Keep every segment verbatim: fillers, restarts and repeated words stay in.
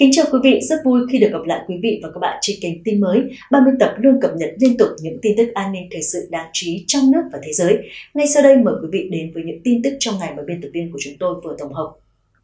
Kính chào quý vị, rất vui khi được gặp lại quý vị và các bạn trên kênh tin mới. ba mươi tập luôn cập nhật liên tục những tin tức an ninh thời sự đáng chú ý trong nước và thế giới. Ngay sau đây mời quý vị đến với những tin tức trong ngày mà biên tập viên của chúng tôi vừa tổng hợp.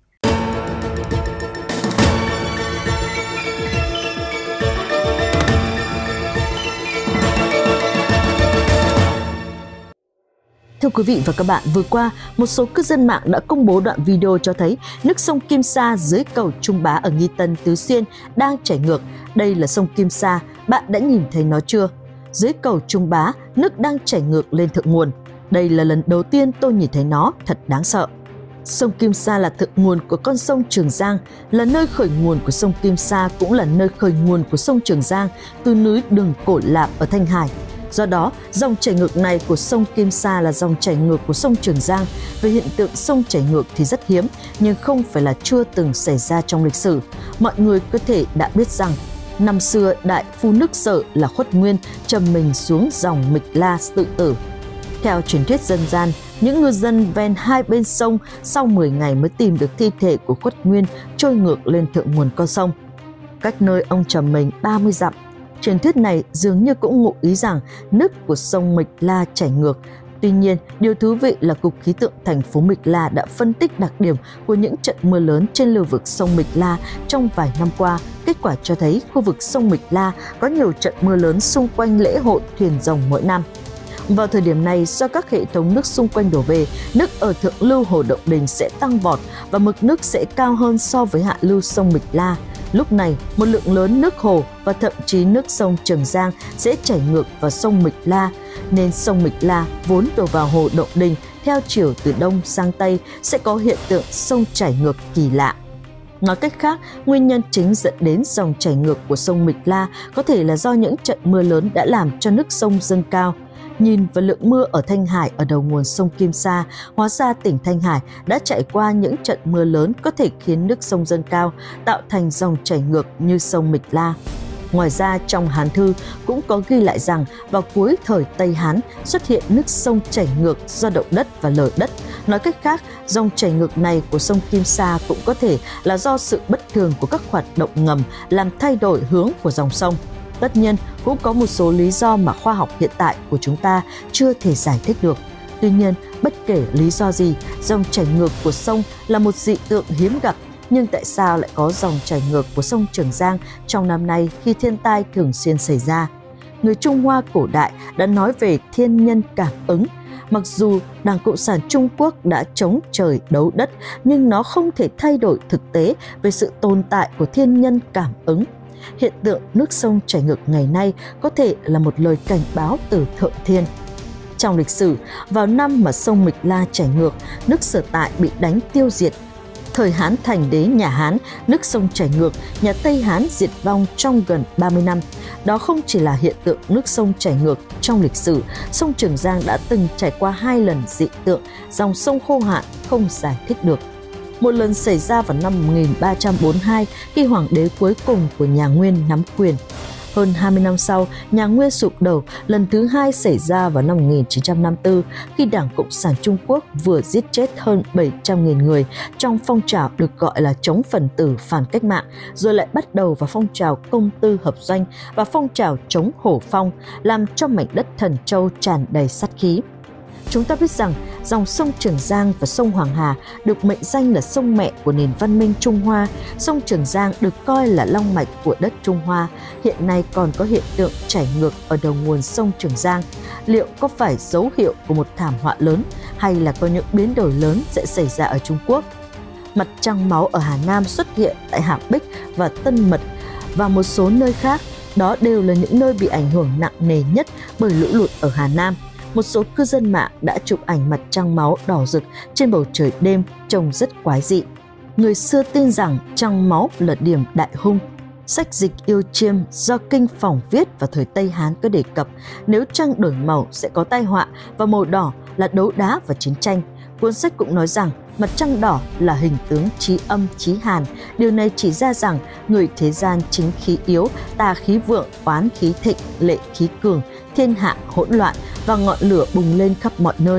Thưa quý vị và các bạn, vừa qua, một số cư dân mạng đã công bố đoạn video cho thấy nước sông Kim Sa dưới cầu Trung Bá ở Nghi Tân, Tứ Xuyên đang chảy ngược. Đây là sông Kim Sa, bạn đã nhìn thấy nó chưa? Dưới cầu Trung Bá, nước đang chảy ngược lên thượng nguồn. Đây là lần đầu tiên tôi nhìn thấy nó, thật đáng sợ. Sông Kim Sa là thượng nguồn của con sông Trường Giang, là nơi khởi nguồn của sông Kim Sa, cũng là nơi khởi nguồn của sông Trường Giang từ núi Đường Cổ Lạp ở Thanh Hải. Do đó, dòng chảy ngược này của sông Kim Sa là dòng chảy ngược của sông Trường Giang. Về hiện tượng sông chảy ngược thì rất hiếm, nhưng không phải là chưa từng xảy ra trong lịch sử. Mọi người có thể đã biết rằng, năm xưa đại phu nước Sở là Khuất Nguyên trầm mình xuống dòng Mịch La tự tử. Theo truyền thuyết dân gian, những ngư dân ven hai bên sông sau mười ngày mới tìm được thi thể của Khuất Nguyên trôi ngược lên thượng nguồn con sông. Cách nơi ông trầm mình ba mươi dặm. Truyền thuyết này dường như cũng ngụ ý rằng nước của sông Mịch La chảy ngược. Tuy nhiên, điều thú vị là Cục Khí tượng thành phố Mịch La đã phân tích đặc điểm của những trận mưa lớn trên lưu vực sông Mịch La trong vài năm qua. Kết quả cho thấy khu vực sông Mịch La có nhiều trận mưa lớn xung quanh lễ hội thuyền rồng mỗi năm. Vào thời điểm này, do các hệ thống nước xung quanh đổ về, nước ở thượng lưu hồ Động Đình sẽ tăng vọt và mực nước sẽ cao hơn so với hạ lưu sông Mịch La. Lúc này, một lượng lớn nước hồ và thậm chí nước sông Trường Giang sẽ chảy ngược vào sông Mịch La, nên sông Mịch La vốn đổ vào hồ Động Đình theo chiều từ đông sang tây sẽ có hiện tượng sông chảy ngược kỳ lạ. Nói cách khác, nguyên nhân chính dẫn đến dòng chảy ngược của sông Mịch La có thể là do những trận mưa lớn đã làm cho nước sông dâng cao. Nhìn vào lượng mưa ở Thanh Hải ở đầu nguồn sông Kim Sa, hóa ra tỉnh Thanh Hải đã trải qua những trận mưa lớn có thể khiến nước sông dâng cao, tạo thành dòng chảy ngược như sông Mịch La. Ngoài ra, trong Hán Thư cũng có ghi lại rằng vào cuối thời Tây Hán xuất hiện nước sông chảy ngược do động đất và lở đất. Nói cách khác, dòng chảy ngược này của sông Kim Sa cũng có thể là do sự bất thường của các hoạt động ngầm làm thay đổi hướng của dòng sông. Tất nhiên, cũng có một số lý do mà khoa học hiện tại của chúng ta chưa thể giải thích được. Tuy nhiên, bất kể lý do gì, dòng chảy ngược của sông là một dị tượng hiếm gặp. Nhưng tại sao lại có dòng chảy ngược của sông Trường Giang trong năm nay khi thiên tai thường xuyên xảy ra? Người Trung Hoa cổ đại đã nói về thiên nhân cảm ứng. Mặc dù Đảng Cộng sản Trung Quốc đã chống trời đấu đất, nhưng nó không thể thay đổi thực tế về sự tồn tại của thiên nhân cảm ứng. Hiện tượng nước sông chảy ngược ngày nay có thể là một lời cảnh báo từ thượng thiên. Trong lịch sử, vào năm mà sông Mịch La chảy ngược, nước Sở Tại bị đánh tiêu diệt. Thời Hán Thành Đế nhà Hán, nước sông chảy ngược, nhà Tây Hán diệt vong trong gần ba mươi năm. Đó không chỉ là hiện tượng nước sông chảy ngược trong lịch sử, sông Trường Giang đã từng trải qua hai lần dị tượng, dòng sông khô hạn không giải thích được. Một lần xảy ra vào năm một nghìn ba trăm bốn mươi hai khi hoàng đế cuối cùng của nhà Nguyên nắm quyền. Hơn hai mươi năm sau, nhà Nguyên sụp đổ, lần thứ hai xảy ra vào năm một nghìn chín trăm năm mươi tư khi Đảng Cộng sản Trung Quốc vừa giết chết hơn bảy trăm nghìn người trong phong trào được gọi là chống phần tử phản cách mạng, rồi lại bắt đầu vào phong trào công tư hợp doanh và phong trào chống Hổ Phong, làm cho mảnh đất Thần Châu tràn đầy sát khí. Chúng ta biết rằng dòng sông Trường Giang và sông Hoàng Hà được mệnh danh là sông mẹ của nền văn minh Trung Hoa. Sông Trường Giang được coi là long mạch của đất Trung Hoa. Hiện nay còn có hiện tượng chảy ngược ở đầu nguồn sông Trường Giang. Liệu có phải dấu hiệu của một thảm họa lớn hay là có những biến đổi lớn sẽ xảy ra ở Trung Quốc? Mặt trăng máu ở Hà Nam xuất hiện tại Hạp Bích và Tân Mật và một số nơi khác. Đó đều là những nơi bị ảnh hưởng nặng nề nhất bởi lũ lụt ở Hà Nam. Một số cư dân mạng đã chụp ảnh mặt trăng máu đỏ rực trên bầu trời đêm trông rất quái dị. Người xưa tin rằng trăng máu là điểm đại hung. Sách Dịch Yêu Chiêm do Kinh Phỏng viết vào thời Tây Hán có đề cập nếu trăng đổi màu sẽ có tai họa và màu đỏ là đấu đá và chiến tranh. Cuốn sách cũng nói rằng mặt trăng đỏ là hình tướng chí âm chí hàn. Điều này chỉ ra rằng người thế gian chính khí yếu, tà khí vượng, oán khí thịnh, lệ khí cường, thiên hạ hỗn loạn và ngọn lửa bùng lên khắp mọi nơi.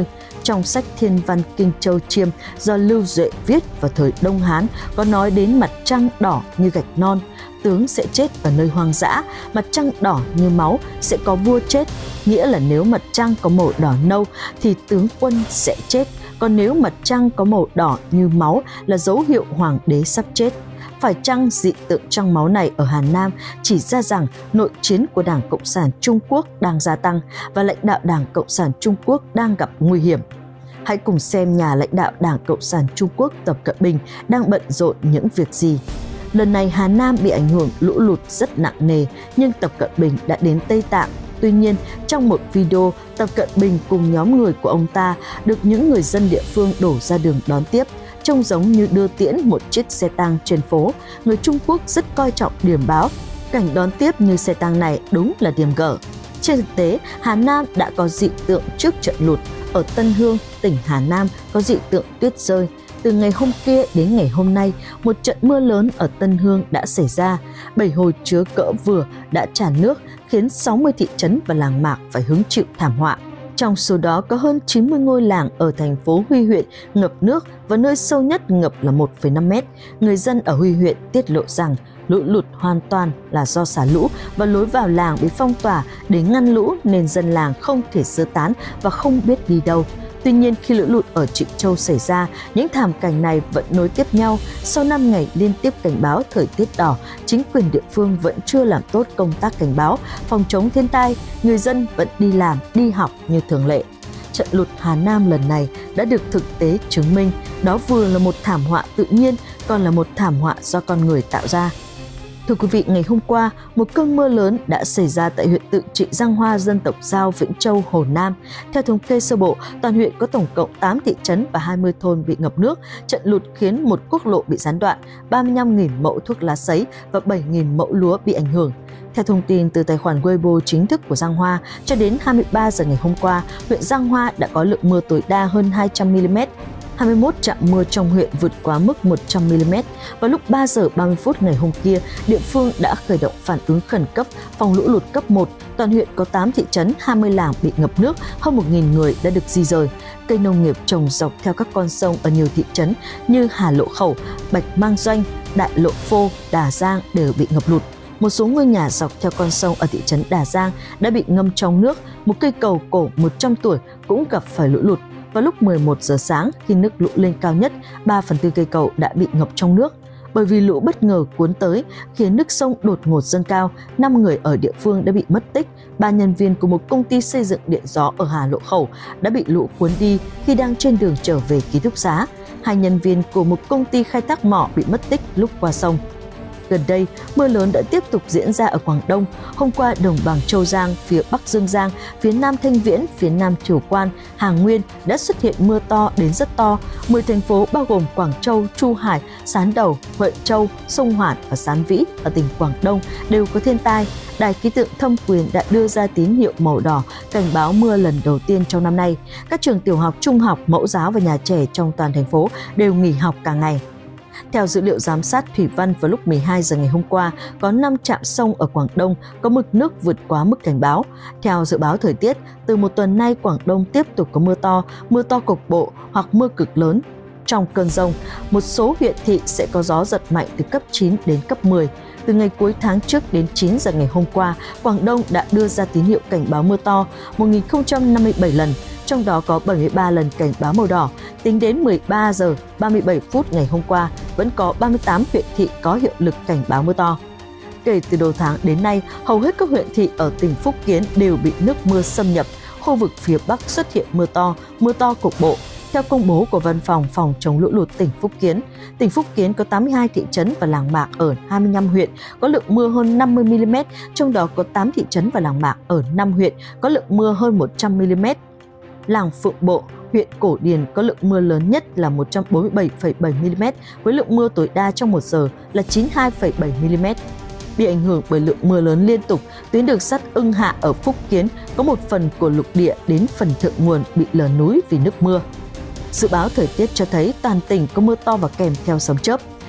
Trong sách Thiên văn Kinh Châu Chiêm do Lưu Duệ viết vào thời Đông Hán có nói đến mặt trăng đỏ như gạch non, tướng sẽ chết ở nơi hoang dã, mặt trăng đỏ như máu sẽ có vua chết, nghĩa là nếu mặt trăng có màu đỏ nâu thì tướng quân sẽ chết, còn nếu mặt trăng có màu đỏ như máu là dấu hiệu hoàng đế sắp chết. Phải chăng dị tượng trăng máu này ở Hà Nam chỉ ra rằng nội chiến của Đảng Cộng sản Trung Quốc đang gia tăng và lãnh đạo Đảng Cộng sản Trung Quốc đang gặp nguy hiểm? Hãy cùng xem nhà lãnh đạo Đảng Cộng sản Trung Quốc Tập Cận Bình đang bận rộn những việc gì. Lần này Hà Nam bị ảnh hưởng lũ lụt rất nặng nề, nhưng Tập Cận Bình đã đến Tây Tạng. Tuy nhiên, trong một video, Tập Cận Bình cùng nhóm người của ông ta được những người dân địa phương đổ ra đường đón tiếp, trông giống như đưa tiễn một chiếc xe tăng trên phố. Người Trung Quốc rất coi trọng điểm báo. Cảnh đón tiếp như xe tăng này đúng là điểm gở. Trên thực tế, Hà Nam đã có dị tượng trước trận lụt. Ở Tân Hương, tỉnh Hà Nam có dị tượng tuyết rơi. Từ ngày hôm kia đến ngày hôm nay, một trận mưa lớn ở Tân Hương đã xảy ra. Bảy hồ chứa cỡ vừa đã tràn nước, khiến sáu mươi thị trấn và làng mạc phải hứng chịu thảm họa. Trong số đó có hơn chín mươi ngôi làng ở thành phố Huy huyện ngập nước và nơi sâu nhất ngập là một phẩy năm mét. Người dân ở Huy huyện tiết lộ rằng lũ lụt hoàn toàn là do xả lũ và lối vào làng bị phong tỏa để ngăn lũ nên dân làng không thể sơ tán và không biết đi đâu. Tuy nhiên, khi lũ lụt ở Trịnh Châu xảy ra, những thảm cảnh này vẫn nối tiếp nhau. Sau năm ngày liên tiếp cảnh báo thời tiết đỏ, chính quyền địa phương vẫn chưa làm tốt công tác cảnh báo, phòng chống thiên tai, người dân vẫn đi làm, đi học như thường lệ. Trận lụt Hà Nam lần này đã được thực tế chứng minh, đó vừa là một thảm họa tự nhiên, còn là một thảm họa do con người tạo ra. Thưa quý vị, ngày hôm qua, một cơn mưa lớn đã xảy ra tại huyện Tự Trị Giang Hoa dân tộc Dao, Vĩnh Châu, Hồ Nam. Theo thống kê sơ bộ, toàn huyện có tổng cộng tám thị trấn và hai mươi thôn bị ngập nước. Trận lụt khiến một quốc lộ bị gián đoạn, ba mươi lăm nghìn mẫu thuốc lá sấy và bảy nghìn mẫu lúa bị ảnh hưởng. Theo thông tin từ tài khoản Weibo chính thức của Giang Hoa, cho đến hai mươi ba giờ ngày hôm qua, huyện Giang Hoa đã có lượng mưa tối đa hơn hai trăm mi li mét. hai mươi mốt trạm mưa trong huyện vượt quá mức một trăm mi li mét. Vào lúc ba giờ ba mươi phút ngày hôm kia, địa phương đã khởi động phản ứng khẩn cấp phòng lũ lụt cấp một. Toàn huyện có tám thị trấn, hai mươi làng bị ngập nước, hơn một nghìn người đã được di rời. Cây nông nghiệp trồng dọc theo các con sông ở nhiều thị trấn như Hà Lộ Khẩu, Bạch Mang Doanh, Đại Lộ Phô, Đà Giang đều bị ngập lụt. Một số ngôi nhà dọc theo con sông ở thị trấn Đà Giang đã bị ngâm trong nước. Một cây cầu cổ một trăm tuổi cũng gặp phải lũ lụt. Vào lúc mười một giờ sáng, khi nước lũ lên cao nhất, ba phần tư cây cầu đã bị ngập trong nước. Bởi vì lũ bất ngờ cuốn tới, khiến nước sông đột ngột dâng cao, năm người ở địa phương đã bị mất tích. Ba nhân viên của một công ty xây dựng điện gió ở Hà Lộ Khẩu đã bị lũ cuốn đi khi đang trên đường trở về ký túc xá. Hai nhân viên của một công ty khai thác mỏ bị mất tích lúc qua sông. Gần đây, mưa lớn đã tiếp tục diễn ra ở Quảng Đông. Hôm qua, đồng bằng Châu Giang, phía Bắc Dương Giang, phía Nam Thanh Viễn, phía Nam Thiều Quan, Hà Nguyên đã xuất hiện mưa to đến rất to. mười thành phố bao gồm Quảng Châu, Chu Hải, Sán Đầu, Huệ Châu, Sông Hoản và Sán Vĩ ở tỉnh Quảng Đông đều có thiên tai. Đài khí tượng Thâm Quyền đã đưa ra tín hiệu màu đỏ cảnh báo mưa lần đầu tiên trong năm nay. Các trường tiểu học, trung học, mẫu giáo và nhà trẻ trong toàn thành phố đều nghỉ học cả ngày. Theo dữ liệu giám sát thủy văn, vào lúc mười hai giờ ngày hôm qua, có năm trạm sông ở Quảng Đông có mực nước vượt quá mức cảnh báo. Theo dự báo thời tiết, từ một tuần nay Quảng Đông tiếp tục có mưa to, mưa to cục bộ hoặc mưa cực lớn. Trong cơn dông, một số huyện thị sẽ có gió giật mạnh từ cấp chín đến cấp mười. Từ ngày cuối tháng trước đến chín giờ ngày hôm qua, Quảng Đông đã đưa ra tín hiệu cảnh báo mưa to một nghìn không trăm năm mươi bảy lần, trong đó có bảy mươi ba lần cảnh báo màu đỏ. Tính đến mười ba giờ ba mươi bảy phút ngày hôm qua, vẫn có ba mươi tám huyện thị có hiệu lực cảnh báo mưa to. Kể từ đầu tháng đến nay, hầu hết các huyện thị ở tỉnh Phúc Kiến đều bị nước mưa xâm nhập. Khu vực phía Bắc xuất hiện mưa to, mưa to cục bộ. Theo công bố của Văn phòng Phòng chống lũ lụt tỉnh Phúc Kiến, tỉnh Phúc Kiến có tám mươi hai thị trấn và làng mạc ở hai mươi lăm huyện có lượng mưa hơn năm mươi mi li mét, trong đó có tám thị trấn và làng mạc ở năm huyện có lượng mưa hơn một trăm mi li mét. Làng Phượng Bộ, huyện Cổ Điền có lượng mưa lớn nhất là một trăm bốn mươi bảy phẩy bảy mi li mét với lượng mưa tối đa trong một giờ là chín mươi hai phẩy bảy mi li mét. Bị ảnh hưởng bởi lượng mưa lớn liên tục, tuyến đường sắt Ưng Hạ ở Phúc Kiến có một phần của lục địa đến phần thượng nguồn bị lở núi vì nước mưa. Dự báo thời tiết cho thấy toàn tỉnh có mưa to và kèm theo sấm chớp.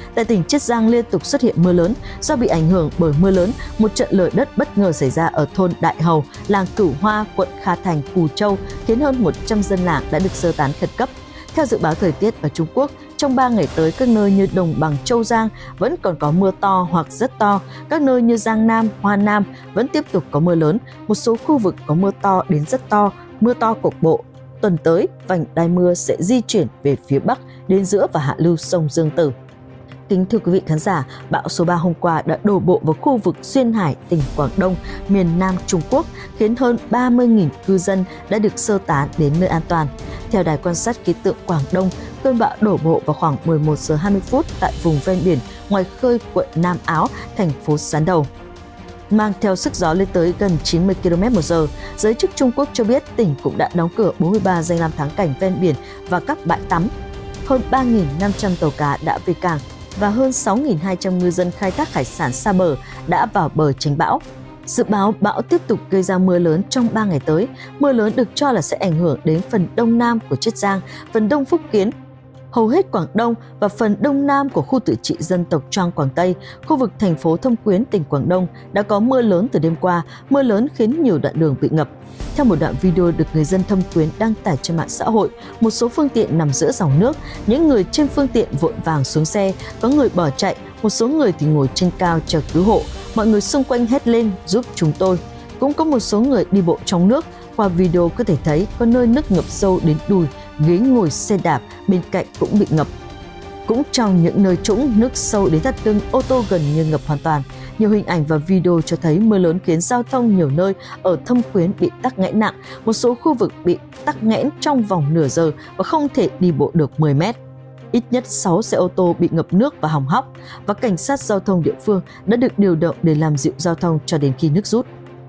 tại tỉnh Chiết Giang liên tục xuất hiện mưa lớn. Do bị ảnh hưởng bởi mưa lớn, một trận lở đất bất ngờ xảy ra ở thôn Đại Hầu, làng Cửu Hoa, quận Kha Thành, Cù Châu, khiến hơn một trăm dân làng đã được sơ tán khẩn cấp. Theo dự báo thời tiết ở Trung Quốc, trong ba ngày tới các nơi như Đồng bằng Châu Giang vẫn còn có mưa to hoặc rất to, các nơi như Giang Nam, Hoa Nam vẫn tiếp tục có mưa lớn, một số khu vực có mưa to đến rất to, mưa to cục bộ. Tuần tới, vành đai mưa sẽ di chuyển về phía Bắc đến giữa và hạ lưu sông Dương Tử. Kính thưa quý vị khán giả, bão số ba hôm qua đã đổ bộ vào khu vực Duyên Hải, tỉnh Quảng Đông, miền Nam Trung Quốc, khiến hơn ba mươi nghìn cư dân đã được sơ tán đến nơi an toàn. Theo Đài quan sát khí tượng Quảng Đông, cơn bão đổ bộ vào khoảng mười một giờ hai mươi phút tại vùng ven biển ngoài khơi quận Nam Áo, thành phố Gián Đầu. Mang theo sức gió lên tới gần chín mươi ki lô mét một giờ, giới chức Trung Quốc cho biết tỉnh cũng đã đóng cửa bốn mươi ba danh lam thắng cảnh ven biển và các bãi tắm. Hơn ba nghìn năm trăm tàu cá đã về cảng và hơn sáu nghìn hai trăm ngư dân khai thác hải sản xa bờ đã vào bờ tránh bão. Dự báo bão tiếp tục gây ra mưa lớn trong ba ngày tới. Mưa lớn được cho là sẽ ảnh hưởng đến phần đông nam của Chiết Giang, phần đông Phúc Kiến, hầu hết Quảng Đông và phần đông nam của khu tự trị dân tộc Trang Quảng Tây. Khu vực thành phố Thâm Quyến, tỉnh Quảng Đông đã có mưa lớn từ đêm qua. Mưa lớn khiến nhiều đoạn đường bị ngập. Theo một đoạn video được người dân Thâm Quyến đăng tải trên mạng xã hội, một số phương tiện nằm giữa dòng nước, những người trên phương tiện vội vàng xuống xe, có người bỏ chạy, một số người thì ngồi trên cao chờ cứu hộ. Mọi người xung quanh hét lên giúp chúng tôi. Cũng có một số người đi bộ trong nước. Qua video có thể thấy có nơi nước ngập sâu đến đùi, ghế ngồi xe đạp bên cạnh cũng bị ngập. Cũng trong những nơi trũng, nước sâu đến thắt lưng, ô tô gần như ngập hoàn toàn. Nhiều hình ảnh và video cho thấy mưa lớn khiến giao thông nhiều nơi ở Thâm Quyến bị tắc nghẽn nặng, một số khu vực bị tắc nghẽn trong vòng nửa giờ và không thể đi bộ được mười mét. Ít nhất sáu xe ô tô bị ngập nước và hỏng hóc, và cảnh sát giao thông địa phương đã được điều động để làm dịu giao thông cho đến khi nước rút.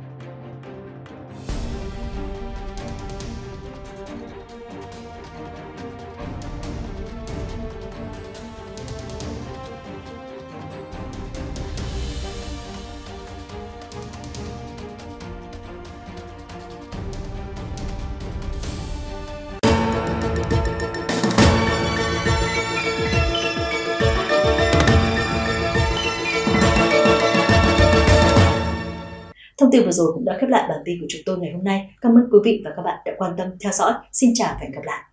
Thông tin vừa rồi cũng đã khép lại bản tin của chúng tôi ngày hôm nay. Cảm ơn quý vị và các bạn đã quan tâm theo dõi. Xin chào và hẹn gặp lại.